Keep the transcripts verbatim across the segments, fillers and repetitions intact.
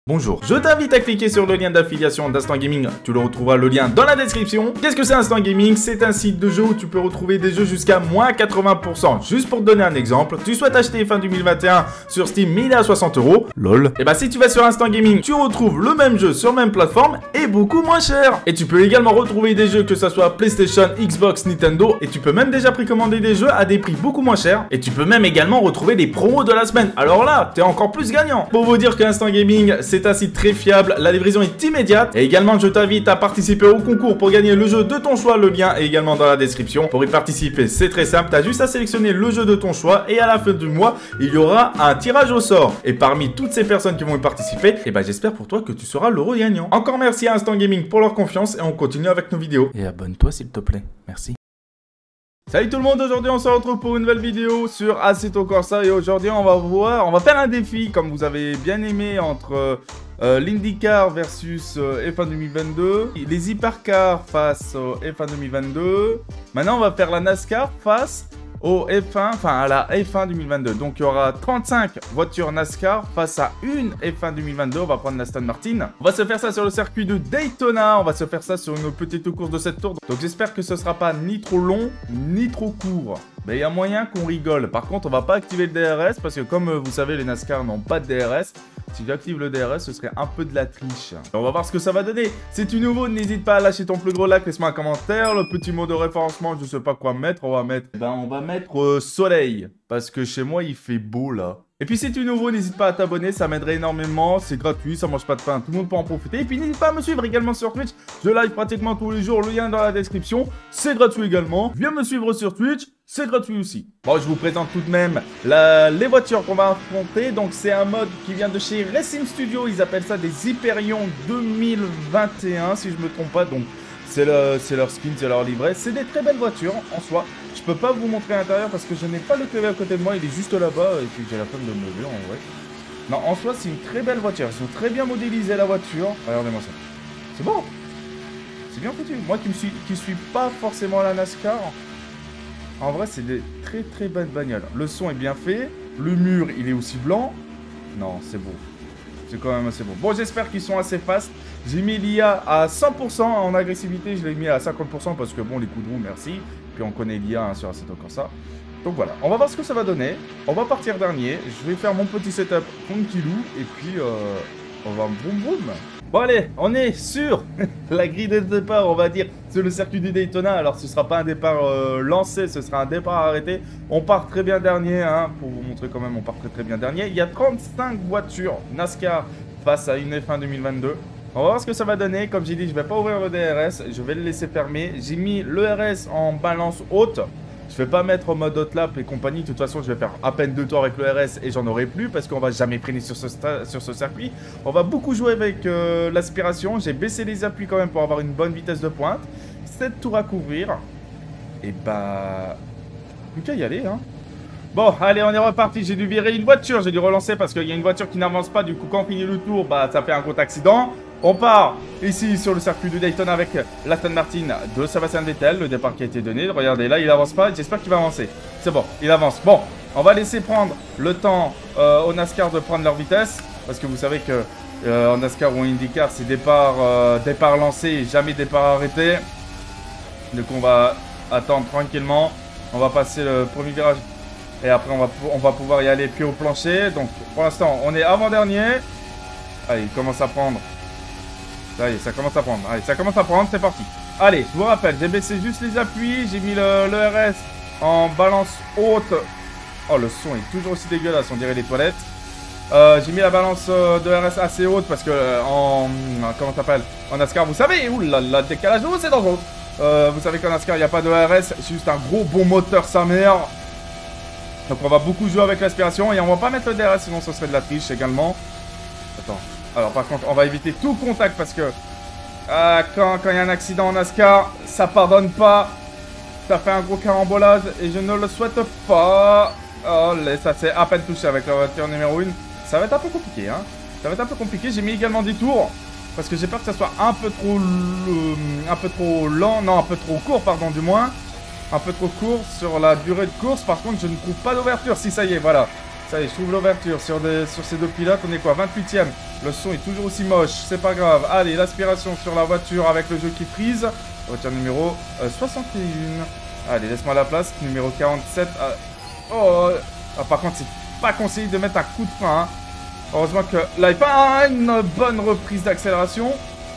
Bonjour, je t'invite à cliquer sur le lien d'affiliation d'Instant Gaming, tu le retrouveras le lien dans la description. Qu'est-ce que c'est Instant Gaming? C'est un site de jeu où tu peux retrouver des jeux jusqu'à moins quatre-vingts pour cent. Juste pour te donner un exemple, tu souhaites acheter fin deux mille vingt et un sur Steam mais il est à soixante euros, lol. Et bah si tu vas sur Instant Gaming, tu retrouves le même jeu sur même plateforme et beaucoup moins cher. Et tu peux également retrouver des jeux que ce soit PlayStation, Xbox, Nintendo, et tu peux même déjà précommander des jeux à des prix beaucoup moins chers. Et tu peux même également retrouver des promos de la semaine. Alors là, t'es encore plus gagnant. Pour vous dire qu'Instant Gaming, c'est un site très fiable, la livraison est immédiate. Et également, je t'invite à participer au concours pour gagner le jeu de ton choix. Le lien est également dans la description. Pour y participer, c'est très simple. Tu as juste à sélectionner le jeu de ton choix et à la fin du mois, il y aura un tirage au sort. Et parmi toutes ces personnes qui vont y participer, et ben j'espère pour toi que tu seras l'heureux gagnant. Encore merci à Instant Gaming pour leur confiance et on continue avec nos vidéos. Et abonne-toi s'il te plaît. Merci. Salut tout le monde, aujourd'hui on se retrouve pour une nouvelle vidéo sur Assetto Corsa et aujourd'hui on va voir, on va faire un défi comme vous avez bien aimé entre euh, l'IndyCar versus euh, F un deux mille vingt-deux, les Hypercars face au F un deux mille vingt-deux, maintenant on va faire la NASCAR face au F un, enfin à la F un deux mille vingt-deux. Donc il y aura trente-cinq voitures NASCAR face à une F un deux mille vingt-deux. On va prendre l'Aston Martin. On va se faire ça sur le circuit de Daytona. On va se faire ça sur une petite course de sept tours. Donc j'espère que ce sera pas ni trop long, ni trop court. Mais il y a moyen qu'on rigole. Par contre, on va pas activer le D R S parce que comme vous savez, les NASCAR n'ont pas de D R S. Si j'active le D R S, ce serait un peu de la triche. On va voir ce que ça va donner. Si tu es nouveau, n'hésite pas à lâcher ton plus gros like, laisse-moi un commentaire. Le petit mot de référencement, je sais pas quoi mettre. On va mettre, ben on va mettre euh, soleil. Parce que chez moi, il fait beau là. Et puis si tu es nouveau, n'hésite pas à t'abonner, ça m'aiderait énormément. C'est gratuit, ça mange pas de pain, tout le monde peut en profiter. Et puis n'hésite pas à me suivre également sur Twitch. Je live pratiquement tous les jours, le lien dans la description. C'est gratuit également. Viens me suivre sur Twitch, c'est gratuit aussi. Bon, je vous présente tout de même la... les voitures qu'on va affronter. Donc c'est un mode qui vient de chez Racing Studio. Ils appellent ça des Hyperion deux mille vingt et un, si je me trompe pas. Donc c'est le... leur skin, c'est leur livret. C'est des très belles voitures en soi. Je peux pas vous montrer l'intérieur parce que je n'ai pas le T V à côté de moi, il est juste là-bas et puis j'ai la peine de me lever en vrai. Non, en soi, c'est une très belle voiture. Ils sont très bien modélisés la voiture. Regardez-moi ça. C'est beau. C'est bien foutu. Moi qui me suis, qui suis pas forcément à la NASCAR, en vrai, c'est des très très belles bagnoles. Le son est bien fait. Le mur, il est aussi blanc. Non, c'est beau. C'est quand même assez bon. Bon, j'espère qu'ils sont assez fast. J'ai mis l'I A à cent pour cent en agressivité. Je l'ai mis à cinquante pour cent parce que bon, les coups de roue, merci. Puis on connaît l'I A hein, sur Assetto Corsa. Donc voilà, on va voir ce que ça va donner. On va partir dernier. Je vais faire mon petit setup tranquillou. Et puis, euh, on va boum boum. Bon allez, on est sur la grille de départ, on va dire, sur le circuit du Daytona. Alors ce sera pas un départ euh, lancé, ce sera un départ arrêté. On part très bien dernier, hein, pour vous montrer quand même, on part très très bien dernier. Il y a trente-cinq voitures NASCAR face à une F un deux mille vingt-deux. On va voir ce que ça va donner. Comme j'ai dit, je vais pas ouvrir le D R S, je vais le laisser fermer. J'ai mis le R S en balance haute. Je vais pas mettre en mode hot lap et compagnie. De toute façon, je vais faire à peine deux tours avec le R S et j'en aurai plus parce qu'on va jamais freiner sur ce, sur ce circuit. On va beaucoup jouer avec euh, l'aspiration. J'ai baissé les appuis quand même pour avoir une bonne vitesse de pointe. sept tours à couvrir. Et bah... plus qu'à y aller, hein. Bon, allez, on est reparti. J'ai dû virer une voiture. J'ai dû relancer parce qu'il y a une voiture qui n'avance pas. Du coup, quand on finit le tour, bah ça fait un gros accident. On part ici sur le circuit de Daytona avec l'Aston Martin de Sébastien Vettel, le départ qui a été donné. Regardez, là, il avance pas. J'espère qu'il va avancer. C'est bon, il avance. Bon, on va laisser prendre le temps euh, au NASCAR de prendre leur vitesse. Parce que vous savez que euh, en NASCAR ou en IndyCar, c'est départ, euh, départ lancé et jamais départ arrêté. Donc, on va attendre tranquillement. On va passer le premier virage. Et après, on va, on va pouvoir y aller pied au plancher. Donc, pour l'instant, on est avant-dernier. Allez, il commence à prendre. Ça y est, ça commence à prendre. Allez, ça commence à prendre, c'est parti. Allez, je vous rappelle, j'ai baissé juste les appuis. J'ai mis le, le R S en balance haute. Oh, le son est toujours aussi dégueulasse, on dirait les toilettes. Euh, j'ai mis la balance de R S assez haute parce que en... comment t'appelles? En NASCAR, vous savez, oulala, le décalage, oh, c'est dangereux. Euh, vous savez qu'en NASCAR, il n'y a pas de R S. C'est juste un gros bon moteur, sa mère. Donc on va beaucoup jouer avec l'aspiration et on va pas mettre le D R S sinon ce serait de la triche également. Attends. Alors par contre on va éviter tout contact parce que euh, quand il y a un accident en NASCAR, ça pardonne pas. Ça fait un gros carambolage et je ne le souhaite pas. Oh là, ça c'est à peine touché avec la voiture numéro un. Ça va être un peu compliqué hein. Ça va être un peu compliqué. J'ai mis également des tours parce que j'ai peur que ça soit un peu trop un peu trop lent, non un peu trop court pardon du moins. Un peu trop court sur la durée de course. Par contre, je ne trouve pas d'ouverture. Si, ça y est, voilà. Ça y est, je trouve l'ouverture sur, sur ces deux pilotes. On est quoi, vingt-huitième. Le son est toujours aussi moche, c'est pas grave. Allez, l'aspiration sur la voiture avec le jeu qui frise. Voiture numéro euh, soixante et un. Allez, laisse-moi la place. Numéro quarante-sept. Ah. Oh, ah, par contre, c'est pas conseillé de mettre un coup de frein. Hein. Heureusement que là, il n'y a pas une bonne reprise d'accélération.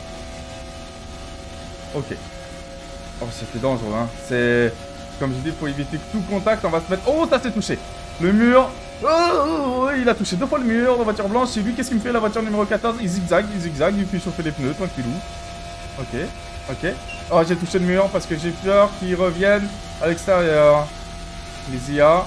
Ok. Oh, c'était dangereux. Hein. C'est... Comme je dis, il faut éviter tout contact. On va se mettre... Oh, ça s'est touché. Le mur... Oh, il a touché deux fois le mur, la voiture blanche. Et lui, qu'est-ce qu'il me fait, la voiture numéro quatorze? Il zigzag, il zigzag, il fait chauffer les pneus, tranquillou. Ok, ok. Oh, j'ai touché le mur parce que j'ai peur qu'ils reviennent à l'extérieur. Les I A.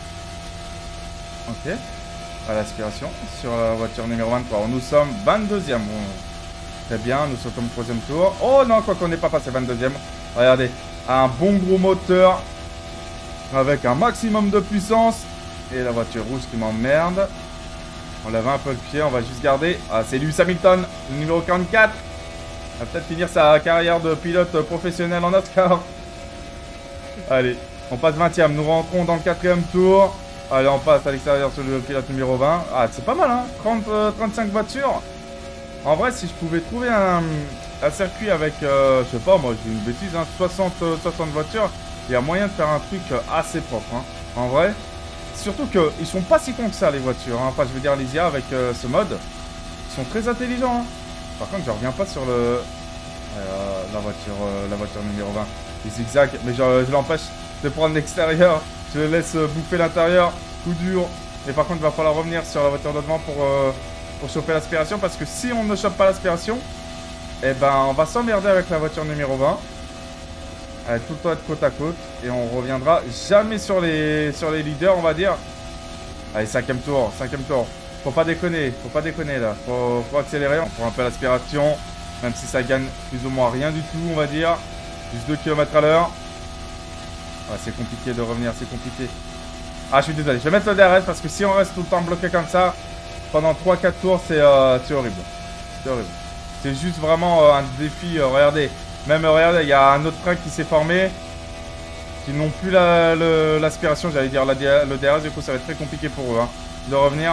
Ok. À l'aspiration sur la voiture numéro vingt-trois. Nous sommes vingt-deuxième. Bon, très bien, nous sommes comme troisième tour. Oh non, quoi qu'on n'est pas passé vingt-deuxième. Regardez, un bon gros moteur avec un maximum de puissance. Et la voiture rouge qui m'emmerde. On lève un peu le pied, on va juste garder. Ah, c'est Lewis Hamilton, le numéro quarante-quatre. Il va peut-être finir sa carrière de pilote professionnel en NASCAR. Allez, on passe vingtième. Nous rentrons dans le quatrième tour. Allez, on passe à l'extérieur sur le pilote numéro vingt. Ah, c'est pas mal, hein. trente, euh, trente-cinq voitures. En vrai, si je pouvais trouver un, un circuit avec, euh, je sais pas, moi, je dis une bêtise, hein, soixante, soixante voitures, il y a moyen de faire un truc assez propre, hein. En vrai. Surtout qu'ils sont pas si cons que ça, les voitures. Hein. Enfin, je veux dire, les I A avec euh, ce mode, ils sont très intelligents. Hein. Par contre, je reviens pas sur le euh, la voiture euh, la voiture numéro vingt. Il zigzag, mais je, je l'empêche de prendre l'extérieur. Je le laisse euh, bouffer l'intérieur. Coup dur. Et par contre, il va falloir revenir sur la voiture de devant pour, euh, pour choper l'aspiration. Parce que si on ne chope pas l'aspiration, eh ben, on va s'emmerder avec la voiture numéro vingt. Allez, tout le temps être côte à côte. Et on reviendra jamais sur les, sur les leaders, on va dire. Allez, cinquième tour, cinquième tour. Faut pas déconner, faut pas déconner là. Faut, faut accélérer, on prend un peu l'aspiration. Même si ça gagne plus ou moins rien du tout, on va dire. Juste deux kilomètres à l'heure. Ouais, c'est compliqué de revenir, c'est compliqué. Ah, je suis désolé, je vais mettre le D R S parce que si on reste tout le temps bloqué comme ça, pendant trois quatre tours, c'est euh, horrible. C'est horrible. C'est juste vraiment euh, un défi, euh, regardez. Même, regardez, il y a un autre train qui s'est formé. Qui n'ont plus l'aspiration, la, j'allais dire la, le D R S. Du coup, ça va être très compliqué pour eux hein, de revenir.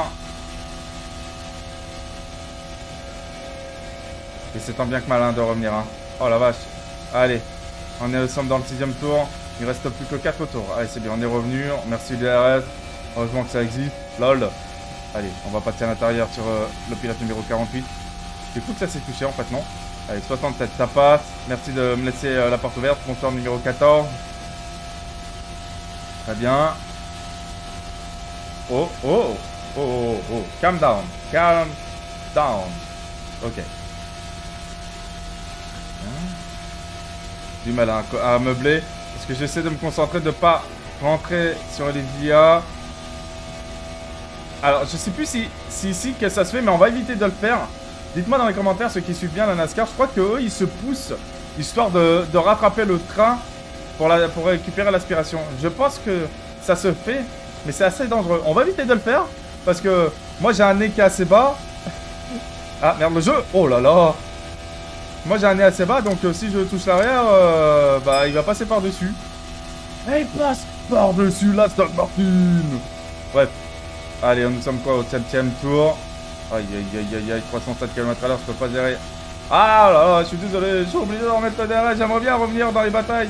Et c'est tant bien que mal hein, de revenir. Hein. Oh la vache. Allez, on est ensemble dans le sixième tour. Il reste plus que quatre tours. Allez, c'est bien, on est revenu. Merci le D R S. Heureusement que ça existe. Lol. Allez, on va passer à l'intérieur sur euh, le pilote numéro quarante-huit. Du coup, ça s'est touché en fait, non? Allez, soixante-sept, ça passe. Merci de me laisser euh, la porte ouverte. Compteur numéro quatorze. Très bien. Oh, oh, oh, oh, oh. Calm down. Calm down. Ok. Du mal à, à meubler. Parce que j'essaie de me concentrer, de ne pas rentrer sur les I A. Alors, je sais plus si, si ici que ça se fait, mais on va éviter de le faire. Dites-moi dans les commentaires ceux qui suivent bien la NASCAR. Je crois qu'eux, ils se poussent, histoire de, de rattraper le train pour, la, pour récupérer l'aspiration. Je pense que ça se fait, mais c'est assez dangereux. On va éviter de le faire, parce que moi, j'ai un nez qui est assez bas. Ah, merde, le jeu. Oh là là. Moi, j'ai un nez assez bas, donc euh, si je touche l'arrière, euh, bah, il va passer par-dessus. Et il passe par-dessus l'Aston Martin. Bref. Allez, nous sommes quoi au septième tour. Aïe aïe aïe aïe aïe, trois cent sept kilomètres à l'heure, je peux pas gérer. Ah là là, je suis désolé, je suis obligé de remettre le D R S, j'aimerais bien revenir dans les batailles.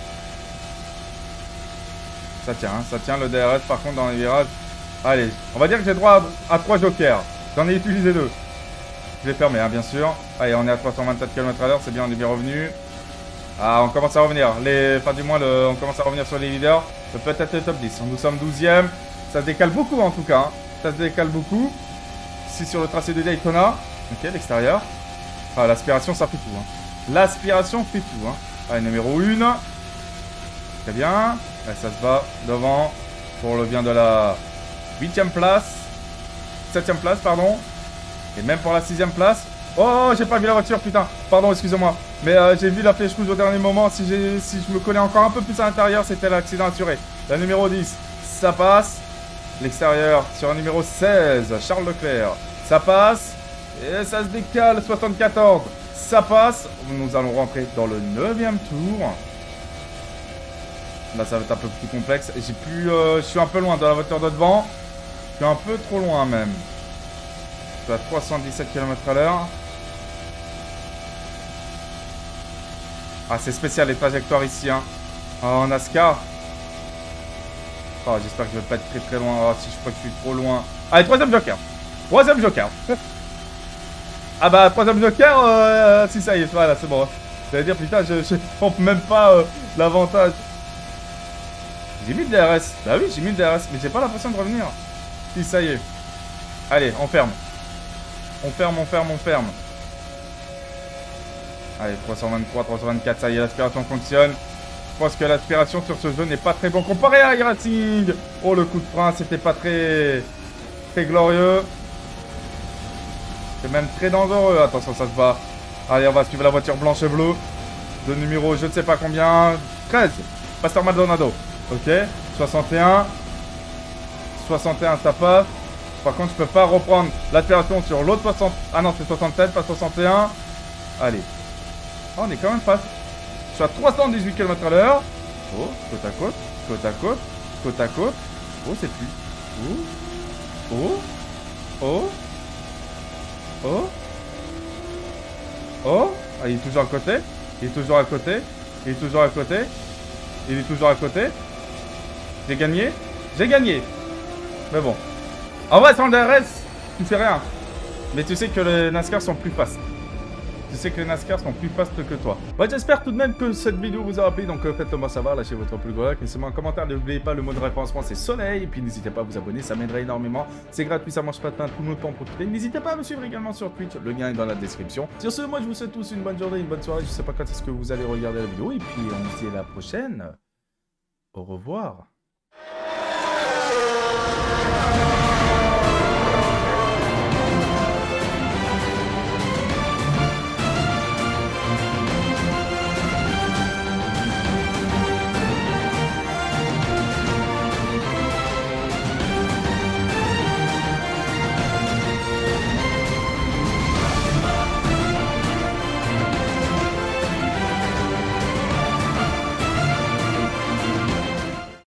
Ça tient, hein, ça tient le D R S par contre dans les virages. Allez, on va dire que j'ai droit à trois jokers. J'en ai utilisé deux. Je vais fermer, hein, bien sûr. Allez, on est à trois cent vingt-sept kilomètres à l'heure, c'est bien, on est bien revenu. Ah, on commence à revenir. Les... Enfin, du moins, le... on commence à revenir sur les leaders. Peut-être le top dix. Nous sommes douzième. Ça se décale beaucoup en tout cas. Hein. Ça se décale beaucoup. C'est sur le tracé de Daytona. Ok, l'extérieur. Ah, l'aspiration, ça fait tout. Hein. L'aspiration fait tout. Hein. Allez, numéro un. Très bien. Allez, ça se bat devant pour le bien de la huitième place. septième place, pardon. Et même pour la sixième place. Oh, j'ai pas vu la voiture, putain. Pardon, excusez-moi. Mais euh, j'ai vu la flèche rouge au dernier moment. Si, si je me collais encore un peu plus à l'intérieur, c'était l'accident assuré. La numéro dix, ça passe. L'extérieur sur un numéro seize, Charles Leclerc, ça passe. Et ça se décale, soixante-quatorze, ça passe. Nous allons rentrer dans le neuvième tour. Là, ça va être un peu plus complexe. J'ai plus, euh, je suis un peu loin de la voiture de devant. Je suis un peu trop loin même. Je suis à trois cent dix-sept kilomètres à l'heure. Ah, c'est spécial les trajectoires ici, hein. En NASCAR. Oh, j'espère que je vais pas être très très loin. Oh, si je crois que je suis trop loin. Allez, troisième joker. Troisième joker. Ah bah, troisième joker, euh, si ça y est, voilà, c'est bon. Ça veut dire, putain, je, je pompe même pas euh, l'avantage. J'ai mis de l'R S. Bah oui, j'ai mis de l'R S, mais j'ai pas l'impression de revenir. Si, ça y est. Allez, on ferme. On ferme, on ferme, on ferme. Allez, trois cent vingt-trois, trois cent vingt-quatre, ça y est, l'aspiration fonctionne. Je pense que l'aspiration sur ce jeu n'est pas très bon comparé à iRacing. Oh, le coup de frein, c'était pas très... très glorieux. C'est même très dangereux. Attention, ça se bat. Allez, on va suivre la voiture blanche et bleue. De numéro, je ne sais pas combien. treize. Pasteur Maldonado. Ok. soixante et un. soixante et un, ça passe. Par contre, je peux pas reprendre l'aspiration sur l'autre soixante. Ah non, c'est soixante-sept, pas soixante et un. Allez. Oh, on est quand même face. Je suis à trois cent dix-huit kilomètres à l'heure. Oh, côte à côte. Côte à côte. Côte à côte. Oh, c'est plus. Oh. Oh. Oh. Oh. Oh. Ah, il est toujours à côté. Il est toujours à côté. Il est toujours à côté. Il est toujours à côté. J'ai gagné. J'ai gagné. Mais bon. En vrai, sans le D R S, tu fais rien. Mais tu sais que les NASCAR sont plus fast. Tu sais que les NASCAR sont plus fast que toi. Ouais, j'espère tout de même que cette vidéo vous aura plu. Donc euh, faites-le moi savoir, lâchez votre plus gros like, laissez-moi un commentaire. N'oubliez pas le mot de référencement, c'est soleil. Et puis n'hésitez pas à vous abonner, ça m'aiderait énormément. C'est gratuit, ça mange pas de pain, tout le monde peut en profiter. N'hésitez pas à me suivre également sur Twitch, le lien est dans la description. Sur ce, moi je vous souhaite tous une bonne journée, une bonne soirée. Je sais pas quand est-ce que vous allez regarder la vidéo. Et puis on se dit à la prochaine. Au revoir.